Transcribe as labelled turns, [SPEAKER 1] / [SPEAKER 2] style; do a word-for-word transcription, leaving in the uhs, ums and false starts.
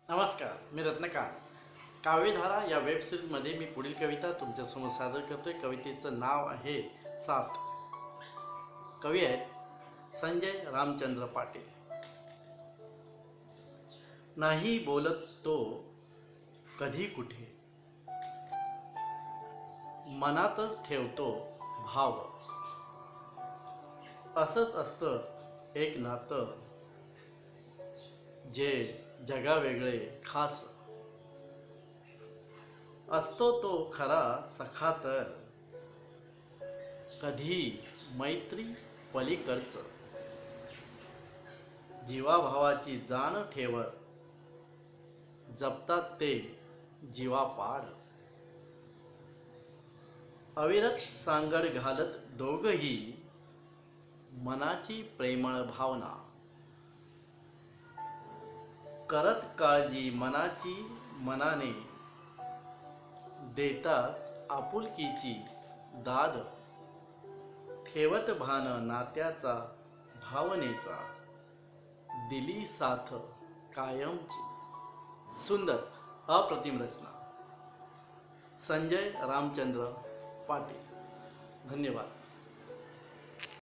[SPEAKER 1] नमस्कार, मी रत्नकांत. काव्यधारा या वेब सिरीजमध्ये मी पुढील कविता तुमच्यासमोर सादर करतोय. कवितेचं नाव आहे सात. कवी आहेत संजय रामचंद्र पाटील. नाही बोलत तो कधी कुठे, मनातच ठेवतो भाव. असंच असतं एक नातं, जे जगावेगळे खास. असतो तो खरा सखा तर, कधी मैत्री पलीकडच. जीवाभावाची जाण ठेवत, जपतात ते जीवापाड. अविरत सांगड घालत दोघही, मनाची प्रेमळ भावना. करत काळजी मनाची मनाने, देतात आपुलकीची दाद. ठेवत भान नात्याचा भावनेचा, दिली साथ कायमची. सुंदर अप्रतिम रचना. संजय रामचंद्र पाटील. धन्यवाद.